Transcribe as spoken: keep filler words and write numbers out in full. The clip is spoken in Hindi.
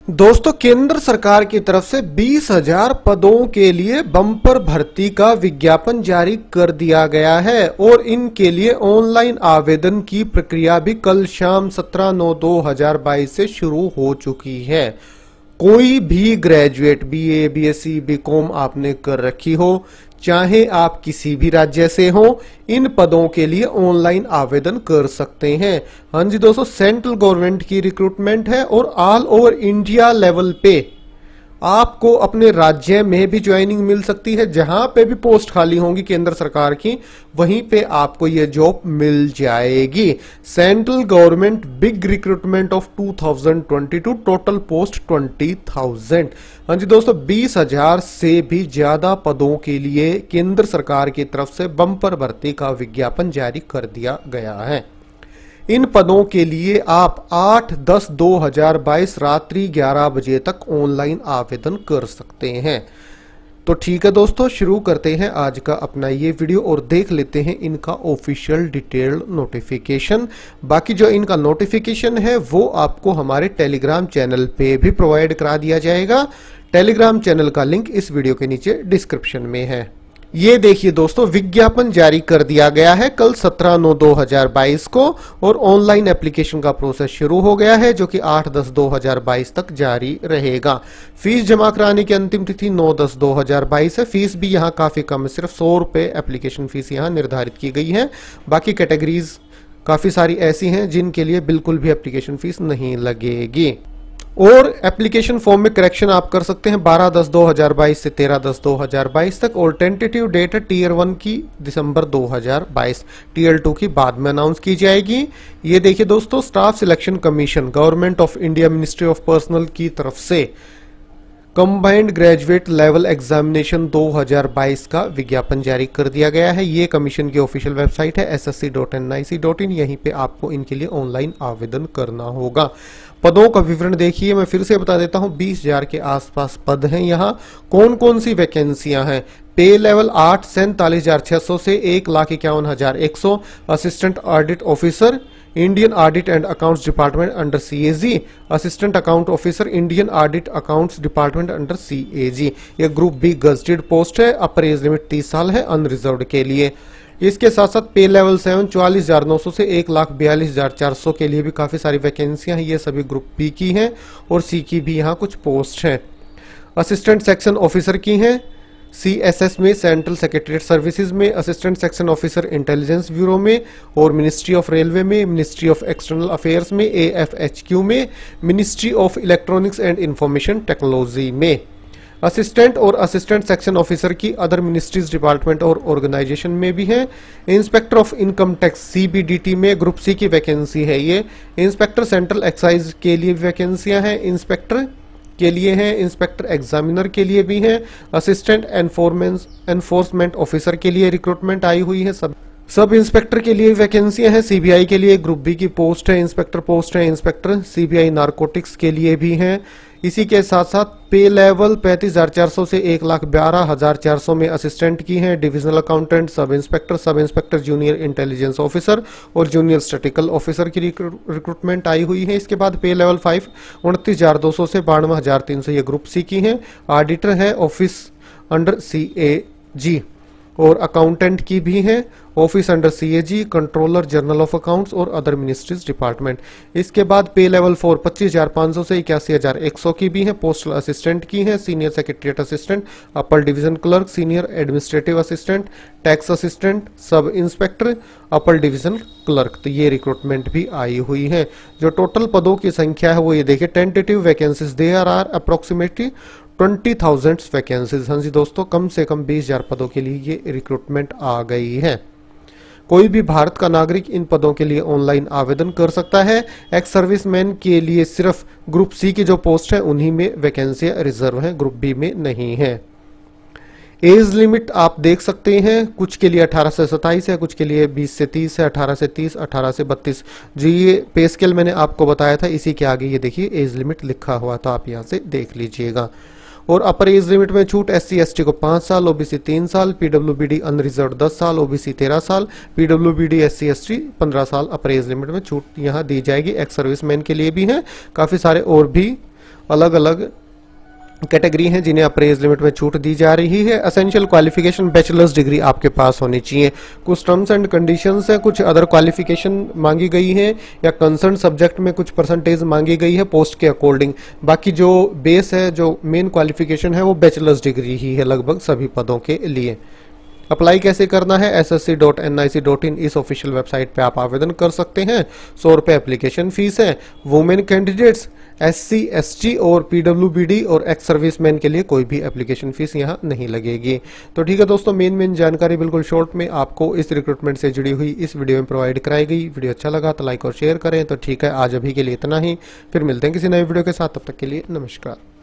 दोस्तों, केंद्र सरकार की तरफ से बीस हजार पदों के लिए बम्पर भर्ती का विज्ञापन जारी कर दिया गया है और इनके लिए ऑनलाइन आवेदन की प्रक्रिया भी कल शाम सत्रह नौ दो हजार बाईस से शुरू हो चुकी है। कोई भी ग्रेजुएट बीए, बीएससी, बीकॉम आपने कर रखी हो, चाहे आप किसी भी राज्य से हो, इन पदों के लिए ऑनलाइन आवेदन कर सकते हैं। हाँ जी दोस्तों, सेंट्रल गवर्नमेंट की रिक्रूटमेंट है और ऑल ओवर इंडिया लेवल पे आपको अपने राज्य में भी ज्वाइनिंग मिल सकती है। जहां पे भी पोस्ट खाली होंगी केंद्र सरकार की, वहीं पे आपको ये जॉब मिल जाएगी। Central government big recruitment of two thousand twenty two, total post twenty thousand. हाँ जी दोस्तों, बीस हजार से भी ज्यादा पदों के लिए केंद्र सरकार की तरफ से बम्पर भर्ती का विज्ञापन जारी कर दिया गया है। इन पदों के लिए आप आठ दस दो हजार बाईस रात्रि ग्यारह बजे तक ऑनलाइन आवेदन कर सकते हैं। तो ठीक है दोस्तों, शुरू करते हैं आज का अपना ये वीडियो और देख लेते हैं इनका ऑफिशियल डिटेल्ड नोटिफिकेशन। बाकी जो इनका नोटिफिकेशन है वो आपको हमारे टेलीग्राम चैनल पे भी प्रोवाइड करा दिया जाएगा। टेलीग्राम चैनल का लिंक इस वीडियो के नीचे डिस्क्रिप्शन में है। ये देखिए दोस्तों, विज्ञापन जारी कर दिया गया है कल सत्रह नौ दो हजार बाईस को और ऑनलाइन एप्लीकेशन का प्रोसेस शुरू हो गया है जो कि आठ दस दो हजार बाईस तक जारी रहेगा। फीस जमा कराने की अंतिम तिथि नौ दस दो हजार बाईस है। फीस भी यहाँ काफी कम है, सिर्फ सौ रुपए एप्लीकेशन फीस यहाँ निर्धारित की गई है। बाकी कैटेगरीज काफी सारी ऐसी हैं जिनके लिए बिल्कुल भी एप्लीकेशन फीस नहीं लगेगी। और एप्लीकेशन फॉर्म में करेक्शन आप कर सकते हैं बारह दस दो हजार बाईस से तेरह दस दो हजार बाईस तक। और टेंटेटिव डेट है टीयर वन की दिसंबर दो हजार बाईस, टीयर टू की बाद में अनाउंस की जाएगी। ये देखिए दोस्तों, staff selection commission government of India ministry of personnel की तरफ से कंबाइंड ग्रेजुएट लेवल एग्जामिनेशन दो हजार बाईस का विज्ञापन जारी कर दिया गया है। ये कमीशन की ऑफिशियल वेबसाइट है S S C dot N I C dot in. यहीं पे आपको इनके लिए ऑनलाइन आवेदन करना होगा। पदों का विवरण देखिए, मैं फिर से बता देता हूं, बीस हजार के आसपास पद हैं। यहाँ कौन कौन सी वैकेंसियां हैं? पे लेवल आठ सैंतालीस हजार छह सौ से एक लाख इक्यावन हजार एक सौ। Assistant audit officer Indian audit and accounts department under CAG. Assistant account officer Indian audit accounts department under CAG. ये ग्रुप बी गजेटेड पोस्ट है। अपर एज लिमिट तीस साल है अनरिजर्व्ड के लिए। इसके साथ साथ पे लेवल सेवन चौवालीस हजार नौ सौ से एक लाख बयालीस हजार चार सौ के लिए भी काफी सारी वैकेंसियां हैं। ये सभी ग्रुप बी की हैं और सी की भी यहाँ कुछ पोस्ट हैं। असिस्टेंट सेक्शन ऑफिसर की हैं सी एस एस में, सेंट्रल सेक्रेटरीट सर्विसेज में, assistant section officer intelligence bureau में और मिनिस्ट्री ऑफ रेलवे में, मिनिस्ट्री ऑफ एक्सटर्नल अफेयर्स में, ए एफ एच क्यू में, ministry of electronics and information technology में। असिस्टेंट और असिस्टेंट सेक्शन ऑफिसर की अदर मिनिस्ट्रीज डिपार्टमेंट और ऑर्गेनाइजेशन में भी है। Inspector of income tax C B D T में ग्रुप सी की वैकेंसी है ये। इंस्पेक्टर सेंट्रल एक्साइज के लिए वैकेंसियां हैं, इंस्पेक्टर के लिए हैं, इंस्पेक्टर एग्जामिनर के लिए भी हैं। असिस्टेंट एनफोर्समेंट ऑफिसर के लिए रिक्रूटमेंट आई हुई है। सब सब इंस्पेक्टर के लिए वैकेंसियां हैं। सीबीआई के लिए ग्रुप बी की पोस्ट है, इंस्पेक्टर पोस्ट है। इंस्पेक्टर सीबीआई नारकोटिक्स के लिए भी हैं। इसी के साथ साथ पे लेवल पैंतीस हजार चार सौ से एक लाख बारह हजार चार सौ में असिस्टेंट की हैं। Divisional accountant, sub inspector, sub inspector junior intelligence officer और जूनियर स्टैटिकल ऑफिसर की रिक्रूटमेंट आई हुई है। इसके बाद पे लेवल फाइव उनतीस हजार दो सौ से बानवे हजार तीन सौ ये ग्रुप सी की हैं। ऑडिटर है ऑफिस अंडर सी ए जी और अकाउंटेंट की भी हैं, office under CAG, controller general of accounts और अदर मिनिस्ट्रीज डिपार्टमेंट। इसके बाद पे लेवल फोर पच्चीस हजार पाँच सौ से इक्यासी हजार एक सौ की भी हैं। पोस्टल असिस्टेंट की हैं, senior secretariat assistant, upper division clerk, senior administrative assistant, tax assistant, sub inspector, upper division clerk. तो ये रिक्रूटमेंट भी आई हुई है। जो टोटल पदों की संख्या है वो ये देखिए, tentative vacancies there are approximately twenty thousand vacancies. हाँ जी दोस्तों, कम से कम बीस हजार पदों के लिए ये रिक्रूटमेंट आ गई है। कोई भी भारत का नागरिक इन पदों के लिए ऑनलाइन आवेदन कर सकता है। एक्स सर्विसमैन के लिए सिर्फ ग्रुप सी की जो पोस्ट है उन्हीं में वैकेंसियां रिजर्व हैं, ग्रुप बी में नहीं है। एज लिमिट आप देख सकते हैं, कुछ के लिए अठारह से सत्ताईस है, कुछ के लिए बीस से तीस है, अठारह से तीस, अठारह से बत्तीस। जी ये पे स्केल मैंने आपको बताया था, इसी के आगे ये देखिए एज लिमिट लिखा हुआ था, आप यहाँ से देख लीजिएगा। और अपर एज लिमिट में छूट एस सी एस टी को पाँच साल, ओबीसी तीन साल, पीडब्ल्यूबीडी अनरिजर्व दस साल, ओबीसी तेरह साल, PWBD S C S T पंद्रह साल अपर एज लिमिट में छूट यहाँ दी जाएगी। एक्स सर्विसमैन के लिए भी है, काफ़ी सारे और भी अलग अलग कैटेगरी हैं जिन्हें अप्रेज लिमिट में छूट दी जा रही है। एसेंशियल क्वालिफिकेशन बैचलर्स डिग्री आपके पास होनी चाहिए। कुछ टर्म्स एंड कंडीशंस है, कुछ अदर क्वालिफिकेशन मांगी गई है या कंसर्न सब्जेक्ट में कुछ परसेंटेज मांगी गई है पोस्ट के अकॉर्डिंग। बाकी जो बेस है, जो मेन क्वालिफिकेशन है वो बैचलर्स डिग्री ही है लगभग सभी पदों के लिए। अप्लाई कैसे करना है, S S C dot N I C dot in इस ऑफिशियल वेबसाइट पे आप आवेदन कर सकते हैं। सौ रुपये एप्लीकेशन फीस है। Women candidates, S C S T और पी डब्ल्यू बी डी और एक्स सर्विसमैन के लिए कोई भी एप्लीकेशन फीस यहाँ नहीं लगेगी। तो ठीक है दोस्तों, मेन मेन जानकारी बिल्कुल शॉर्ट में आपको इस रिक्रूटमेंट से जुड़ी हुई इस वीडियो में प्रोवाइड कराई गई। वीडियो अच्छा लगा तो लाइक और शेयर करें। तो ठीक है, आज अभी के लिए इतना ही, फिर मिलते हैं किसी नए वीडियो के साथ, तब तक के लिए नमस्कार।